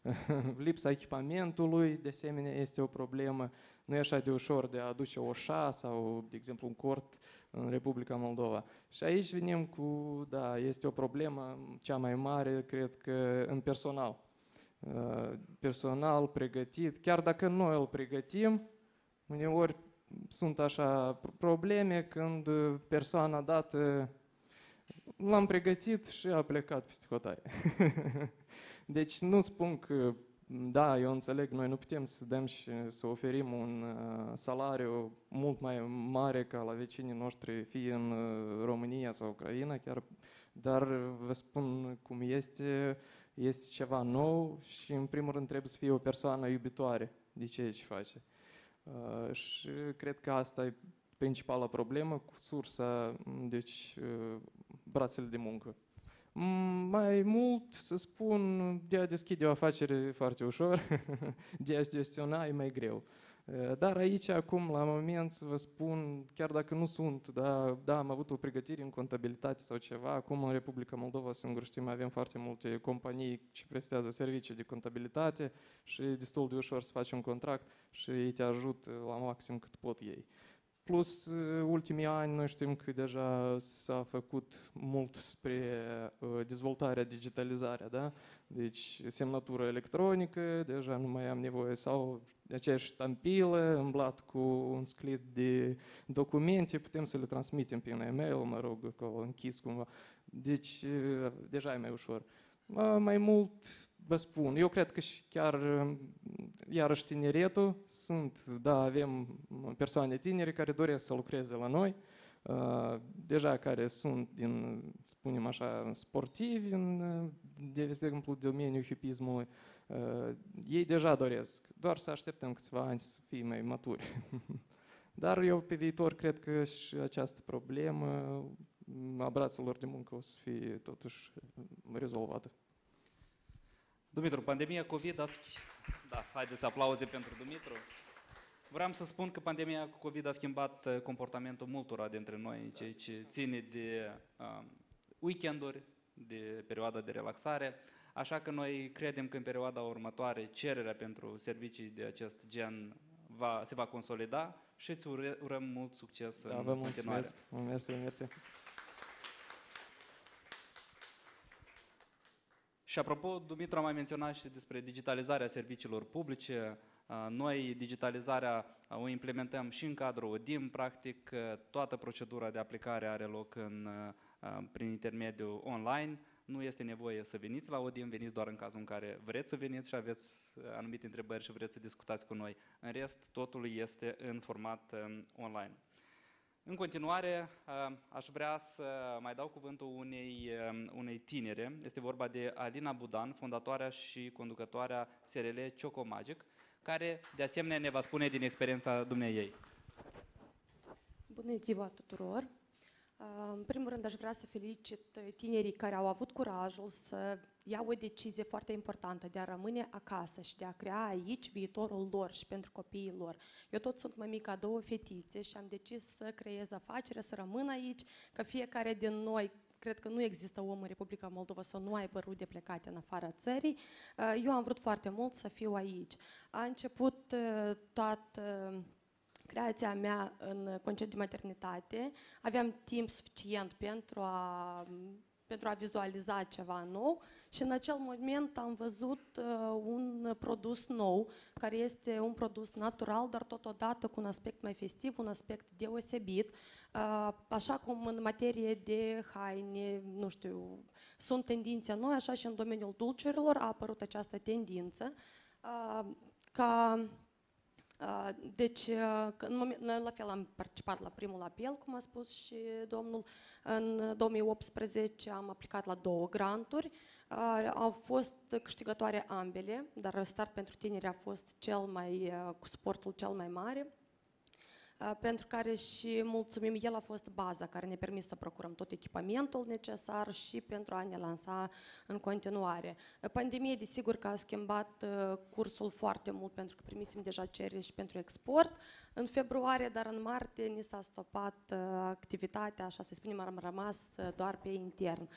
Lipsa echipamentului, de asemenea, este o problemă. Nu e așa de ușor de a aduce o șa sau, de exemplu, un cort în Republica Moldova. Și aici venim cu, da, este o problemă cea mai mare, cred că, în personal. Personal pregătit, chiar dacă noi îl pregătim, uneori sunt așa probleme când persoana dată l-am pregătit și a plecat peste hotare. Deci nu spun că, da, eu înțeleg, noi nu putem să dăm și să oferim un uh, salariu mult mai mare ca la vecinii noștri, fie în uh, România sau Ucraina chiar, dar vă spun cum este, este ceva nou și în primul rând trebuie să fie o persoană iubitoare de ceea ce face. Uh, și cred că asta e principala problemă cu sursa, deci brațele de muncă. Mai mult, să spun, de a deschide o afacere foarte ușor, de a gestiona e mai greu. Dar aici, acum, la moment, să vă spun, chiar dacă nu sunt, da, da, am avut o pregătire în contabilitate sau ceva, acum în Republica Moldova, singur știm, avem foarte multe companii ce prestează servicii de contabilitate și e destul de ușor să faci un contract și ei te ajută la maxim cât pot ei. Plus, ultimii ani, noi știm că deja s-a făcut mult spre dezvoltarea, digitalizarea, da? Deci, semnătură electronică, deja nu mai am nevoie, sau aceeași ștampilă, îmblat cu un sclit de documente, putem să le transmitem prin e-mail, mă rog, acolo închis cumva. Deci, deja e mai ușor. Mai mult, vă spun, eu cred că și chiar, iarăși tineretul, sunt, da, avem persoane tinere care doresc să lucreze la noi, deja care sunt din, spunem așa, sportivi, în, de exemplu, domeniul hipismului, ei deja doresc, doar să așteptăm câțiva ani să fie mai maturi. Dar eu pe viitor cred că și această problemă a brațelor de muncă o să fie totuși rezolvată. Dumitru, pandemia COVID a... Da, haideți aplauze pentru Dumitru. Vreau să spun că pandemia COVID a schimbat comportamentul multora dintre noi, ceea ce ține de uh, weekenduri, de perioada de relaxare, așa că noi credem că în perioada următoare cererea pentru servicii de acest gen va, se va consolida și îți urăm mult succes da, în vă continuare. Mulțumesc, mersi, mersi. Și apropo, Dumitru a mai menționat și despre digitalizarea serviciilor publice. Noi digitalizarea o implementăm și în cadrul O D I M, practic toată procedura de aplicare are loc în, prin intermediul online. Nu este nevoie să veniți la Odin, veniți doar în cazul în care vreți să veniți și aveți anumite întrebări și vreți să discutați cu noi. În rest, totul este în format um, online. În continuare, aș vrea să mai dau cuvântul unei, unei tinere. Este vorba de Alina Budan, fondatoarea și conducătoarea S R L Choco Magic, care de asemenea ne va spune din experiența dumneiei. Bună ziua tuturor! În primul rând aș vrea să felicit tinerii care au avut curajul să iau o decizie foarte importantă de a rămâne acasă și de a crea aici viitorul lor și pentru copiii lor. Eu tot sunt mămica a două fetițe și am decis să creez afacere, să rămân aici, că fiecare din noi, cred că nu există om în Republica Moldova să nu aibă rude plecate în afara țării. Eu am vrut foarte mult să fiu aici. A început toată creația mea în concediu de maternitate. Aveam timp suficient pentru a, pentru a vizualiza ceva nou și în acel moment am văzut uh, un produs nou, care este un produs natural, dar totodată cu un aspect mai festiv, un aspect deosebit. Uh, așa cum în materie de haine, nu știu, sunt tendințe noi, așa și în domeniul dulciurilor a apărut această tendință uh, ca Deci, în moment, la fel am participat la primul apel, cum a spus și domnul. În două mii optsprezece am aplicat la două granturi. Au fost câștigătoare ambele, dar Start pentru Tineri a fost cel mai, cu suportul cel mai mare, pentru care și mulțumim, el a fost baza care ne-a permis să procurăm tot echipamentul necesar și pentru a ne lansa în continuare. Pandemia, desigur că a schimbat cursul foarte mult, pentru că primisem deja cereri și pentru export în februarie, dar în martie ni s-a stopat activitatea, așa să spunem, am rămas doar pe intern.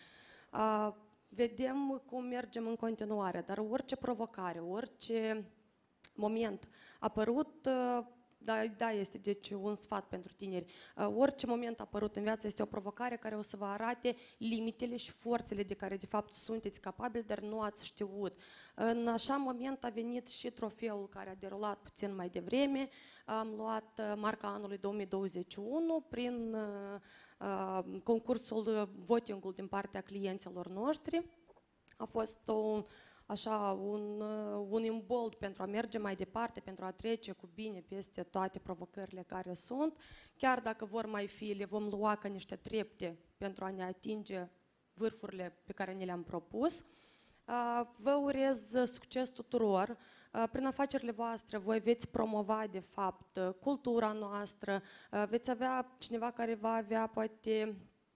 Vedem cum mergem în continuare, dar orice provocare, orice moment apărut, Da, da, este deci un sfat pentru tineri. Orice moment apărut în viață este o provocare care o să vă arate limitele și forțele de care de fapt sunteți capabili, dar nu ați știut. În așa moment a venit și trofeul care a derulat puțin mai devreme. Am luat marca anului două mii douăzeci și unu prin uh, concursul voting-ul din partea clienților noștri. A fost un așa, un, un imbold pentru a merge mai departe, pentru a trece cu bine peste toate provocările care sunt. Chiar dacă vor mai fi, le vom lua ca niște trepte pentru a ne atinge vârfurile pe care ne le-am propus. Vă urez succes tuturor. Prin afacerile voastre voi veți promova, de fapt, cultura noastră, veți avea cineva care va avea, poate,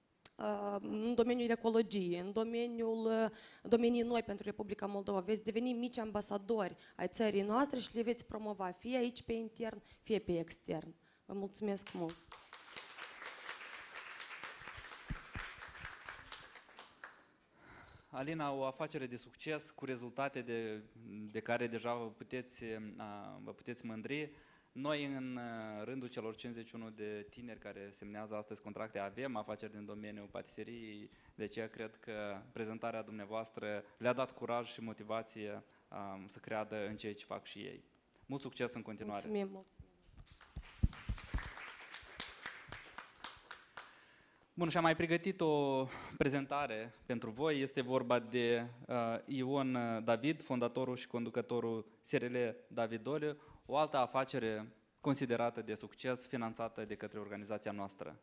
în domeniul ecologiei, în domeniul domenii noi pentru Republica Moldova. Veți deveni mici ambasadori ai țării noastre și le veți promova, fie aici pe intern, fie pe extern. Vă mulțumesc mult! Alina, o afacere de succes cu rezultate de, de care deja vă puteți, vă puteți mândri. Noi, în rândul celor cincizeci și unu de tineri care semnează astăzi contracte, avem afaceri din domeniul patiseriei, de aceea cred că prezentarea dumneavoastră le-a dat curaj și motivație um, să creadă în ceea ce fac și ei. Mult succes în continuare! Mulțumim, mulțumim. Bun, și am mai pregătit o prezentare pentru voi. Este vorba de uh, Ion David, fondatorul și conducătorul S R L Davidole, o altă afacere considerată de succes, finanțată de către organizația noastră.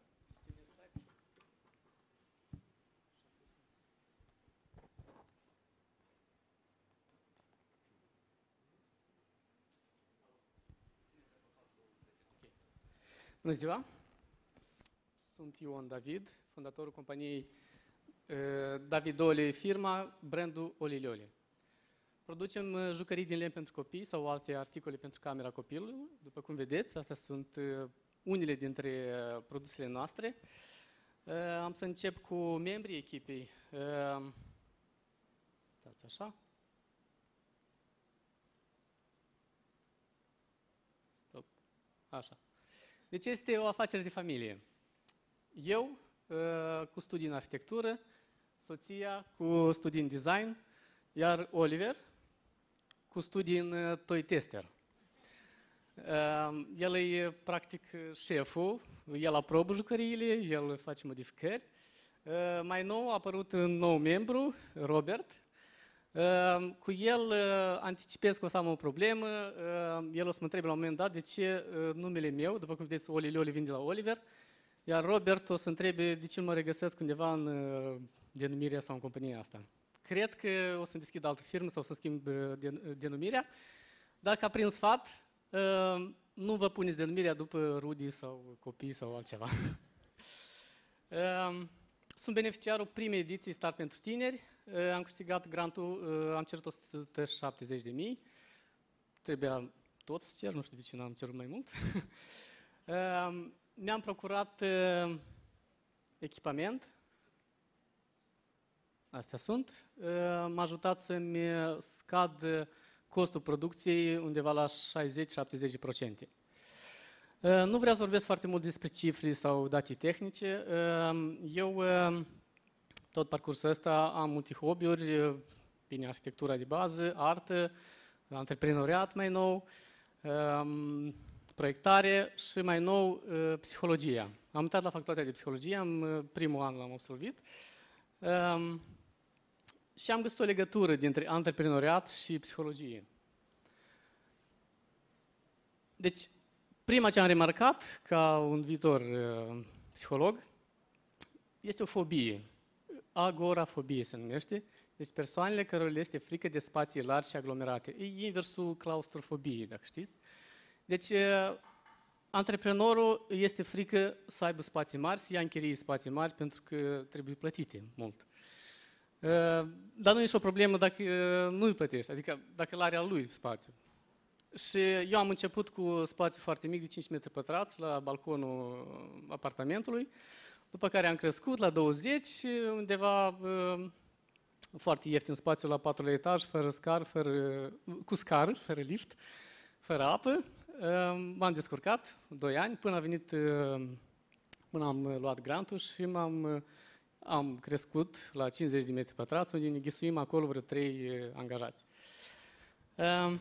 Bună ziua! Sunt Ion David, fondatorul companiei Davidole, firma, brandul Oliliole. Producem jucării din lemn pentru copii sau alte articole pentru camera copilului. După cum vedeți, astea sunt unele dintre produsele noastre. Am să încep cu membrii echipei. Dați așa. Stop. Așa. Deci este o afacere de familie. Eu, cu studii în arhitectură, soția cu studii în design, iar Oliver cu studii în toy tester. El e practic șeful, el aprobă jucăriile, el face modificări. Uh, mai nou a apărut un nou membru, Robert. Uh, cu el uh, anticipez că o să am o problemă. Uh, el o să mă întrebe la un moment dat de ce uh, numele meu, după cum vedeți, Olilioli vine de la Oliver, iar Robert o să întrebe de ce nu mă regăsesc undeva în uh, denumirea sau în compania asta. Cred că o să deschid altă firmă sau să schimb uh, den, denumirea. Dacă a prins sfat, uh, nu vă puneți denumirea după rudii sau copii sau altceva. uh, Sunt beneficiarul primei ediții Start pentru tineri. Am câștigat grantul, am cerut o sută șaptezeci de mii. Trebuia tot să cer, nu știu de ce n-am cerut mai mult. Mi-am procurat echipament. Astea sunt. M-a ajutat să-mi scad costul producției undeva la șaizeci șaptezeci la sută. Nu vreau să vorbesc foarte mult despre cifre sau date tehnice. Eu, tot parcursul ăsta, am multe hobby-uri, bine, arhitectura de bază, artă, antreprenoriat mai nou, proiectare și mai nou psihologia. Am uitat la facultatea de psihologie, am, primul an l-am absolvit și am găsit o legătură dintre antreprenoriat și psihologie. Deci, prima ce am remarcat, ca un viitor uh, psiholog, este o fobie. Agorafobie se numește. Deci persoanele care le este frică de spații largi și aglomerate. E inversul claustrofobiei, dacă știți. Deci, uh, antreprenorul este frică să aibă spații mari, să ia în chirie spații mari, pentru că trebuie plătite mult. Uh, dar nu e și o problemă dacă uh, nu îi plătești, adică dacă l-are al lui spațiu. Și eu am început cu spațiu foarte mic, de cinci metri pătrați, la balconul apartamentului, după care am crescut la douăzeci, undeva uh, foarte ieftin spațiu la patrulea etaj, fără scar, fără, cu scară, fără lift, fără apă. Uh, m-am descurcat doi ani, până a venit, uh, până am luat grantul și m-am, uh, am crescut la cincizeci de metri pătrați, unde ne ghesuim acolo vreo trei uh, angajați. Uh,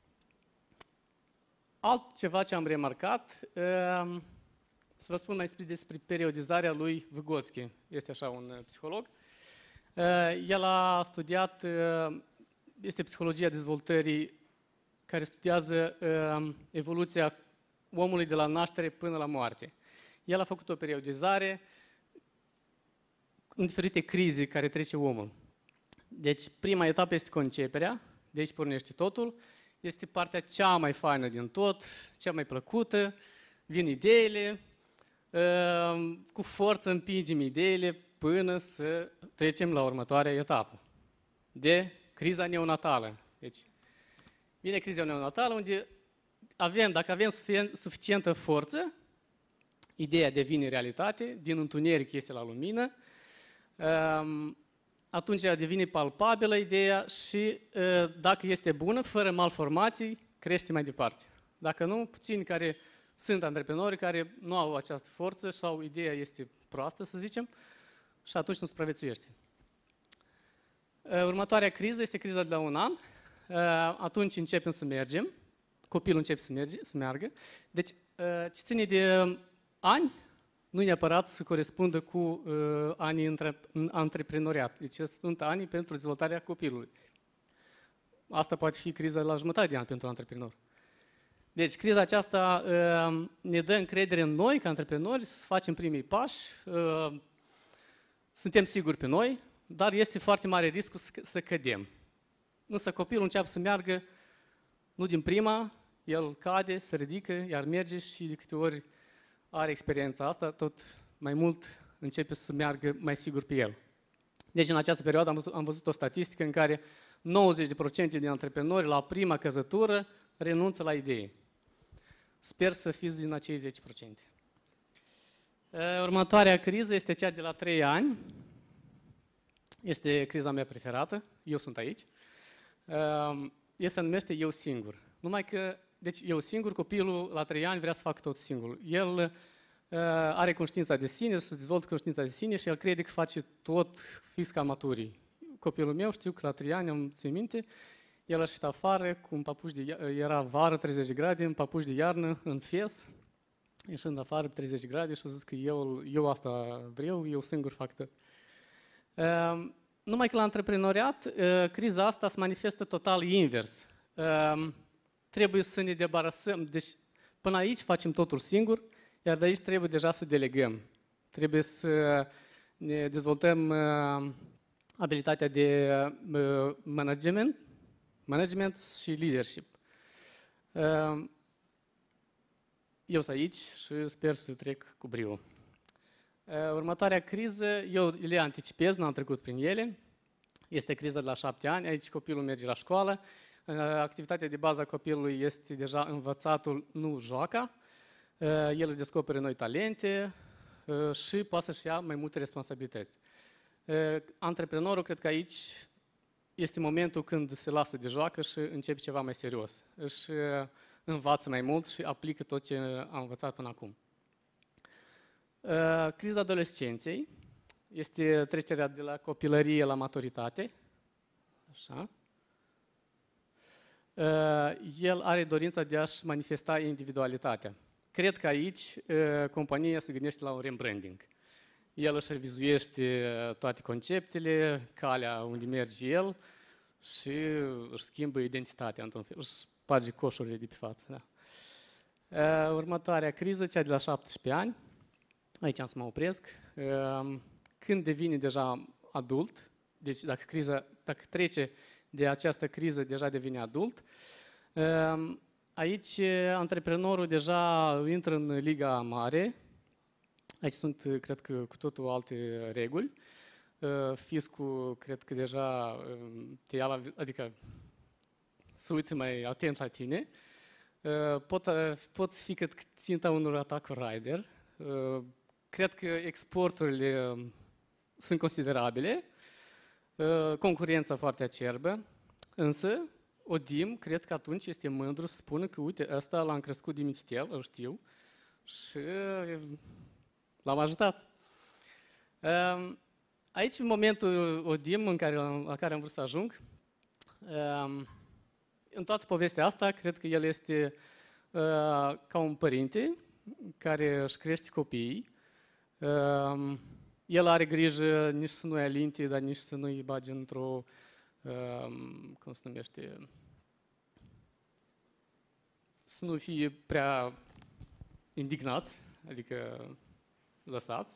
Altceva ce am remarcat, să vă spun mai despre periodizarea lui Vygotsky. Este așa un psiholog. El a studiat, este psihologia dezvoltării care studiază evoluția omului de la naștere până la moarte. El a făcut o periodizare în diferite crize care trece omul. Deci prima etapă este conceperea, de aici pornește totul. Este partea cea mai faină din tot, cea mai plăcută, vin ideile, cu forță împingem ideile până să trecem la următoarea etapă, de criza neonatală. Deci, vine criza neonatală unde avem, dacă avem suficientă forță, ideea devine realitate, din întuneric iese la lumină, atunci devine palpabilă ideea și, dacă este bună, fără malformații, crește mai departe. Dacă nu, puțini care sunt antreprenori care nu au această forță sau ideea este proastă, să zicem, și atunci nu supraviețuiește. Următoarea criză este criza de la un an. Atunci începem să mergem, copilul începe să, merge, să meargă. Deci, ce ține de ani, nu neapărat să corespundă cu uh, anii între, în antreprenoriat. Deci sunt anii pentru dezvoltarea copilului. Asta poate fi criza la jumătate de an pentru antreprenor. Deci criza aceasta uh, ne dă încredere în noi, ca antreprenori, să facem primii pași. Uh, suntem siguri pe noi, dar este foarte mare riscul să, să cădem. Însă copilul începe să meargă, nu din prima, el cade, se ridică, iar merge și de câte ori are experiența asta, tot mai mult începe să meargă mai sigur pe el. Deci în această perioadă am văzut, am văzut o statistică în care nouăzeci la sută din antreprenori la prima căzătură renunță la idee. Sper să fiți din acei zece la sută. Următoarea criză este cea de la trei ani. Este criza mea preferată. Eu sunt aici. Ea se numește Eu singur. Numai că, deci eu singur, copilul la trei ani vrea să facă tot singur. El uh, are conștiința de sine, să dezvoltă conștiința de sine și el crede că face tot fix ca maturii. Copilul meu, știu că la trei ani, îmi țin minte, el a ieșit afară cu un papuș de, era vară, treizeci de grade, un papuș de iarnă în fes, ieșind afară, treizeci de grade și a zis că eu, eu asta vreau, eu singur fac tot. Numai că la antreprenoriat, criza asta se manifestă total invers. Trebuie să ne debarasăm, deci până aici facem totul singur, iar de aici trebuie deja să delegăm. Trebuie să ne dezvoltăm abilitatea de management, management și leadership. Eu sunt aici și sper să trec cu brio. Următoarea criză, eu le anticipez, n-am trecut prin ele. Este criza de la șapte ani, aici copilul merge la școală. Activitatea de bază a copilului este deja învățatul, nu joaca. El își descoperă noi talente și poate să-și ia mai multe responsabilități. Antreprenorul, cred că aici este momentul când se lasă de joacă și începe ceva mai serios. Își învață mai mult și aplică tot ce a învățat până acum. Criza adolescenței este trecerea de la copilărie la maturitate. Așa. El are dorința de a-și manifesta individualitatea. Cred că aici compania se gândește la un rebranding. El își revizuiește toate conceptele, calea unde merge el și își schimbă identitatea într-un fel, își sparge coșurile de pe față. Da. Următoarea criză, cea de la șaptesprezece ani, aici am să mă opresc, când devine deja adult, deci dacă, criza, dacă trece de această criză, deja devine adult, aici antreprenorul deja intră în liga mare. Aici sunt, cred că, cu totul alte reguli. Fiscul, cred că deja te ia la, adică să uite mai atent la tine. Pot, poți fi cât ținta unor atacuri rider. Cred că exporturile sunt considerabile, concurența foarte acerbă, însă Odim, cred că atunci este mândru să spună că, uite, ăsta l-am crescut din mititel, îl știu, și l-am ajutat. Aici, în momentul Odim în care, la care am vrut să ajung, în toată povestea asta, cred că el este ca un părinte care își crește copiii. El are grijă nici să nu-i alinte, dar nici să nu-i bage într-o, cum se numește, să nu fie prea indignați, adică lăsați.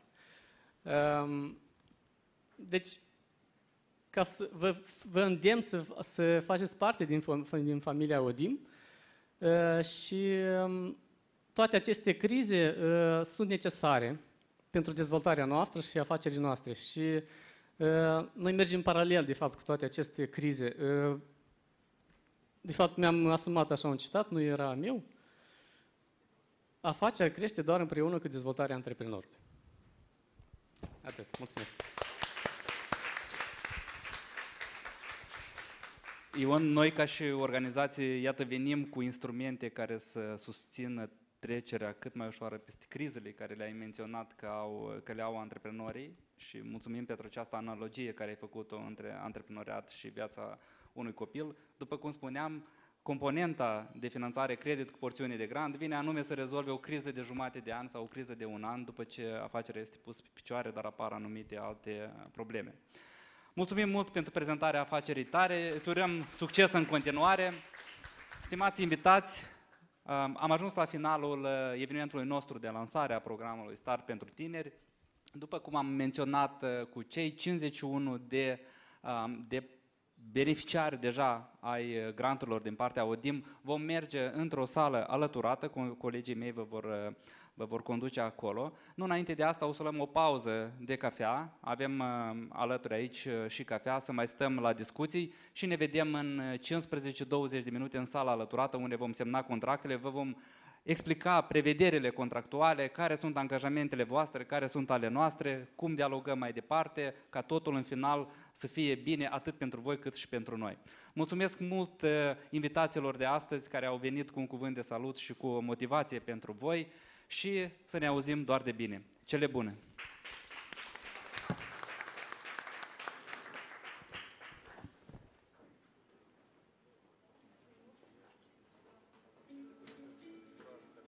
Deci, ca să vă, vă îndemn să, să faceți parte din, din familia Odim și toate aceste crize sunt necesare pentru dezvoltarea noastră și afacerii noastre. Și uh, noi mergem paralel, de fapt, cu toate aceste crize. Uh, de fapt, mi-am asumat așa un citat, nu era meu. Afacerea crește doar împreună cu dezvoltarea antreprenorului. Atât. Mulțumesc. Ion, noi ca și organizație, iată, venim cu instrumente care să susțină trecerea cât mai ușoară peste crizele care le-ai menționat că, au, că le au antreprenorii și mulțumim pentru această analogie care ai făcut-o între antreprenoriat și viața unui copil. După cum spuneam, componenta de finanțare credit cu porțiune de grant vine anume să rezolve o criză de jumate de an sau o criză de un an după ce afacerea este pusă pe picioare, dar apar anumite alte probleme. Mulțumim mult pentru prezentarea afacerii tare, îți urăm succes în continuare. Stimați invitați, am ajuns la finalul evenimentului nostru de lansare a programului Start pentru Tineri. După cum am menționat, cu cei cincizeci și unu de, de beneficiari deja ai granturilor din partea Odim, vom merge într-o sală alăturată, colegii mei vă vor, vă vor conduce acolo. Nu înainte de asta o să luăm o pauză de cafea, avem alături aici și cafea, să mai stăm la discuții și ne vedem în cincisprezece douăzeci de minute în sala alăturată unde vom semna contractele, vă vom explica prevederile contractuale, care sunt angajamentele voastre, care sunt ale noastre, cum dialogăm mai departe, ca totul în final să fie bine atât pentru voi cât și pentru noi. Mulțumesc mult invitațiilor de astăzi care au venit cu un cuvânt de salut și cu o motivație pentru voi și să ne auzim doar de bine. Cele bune!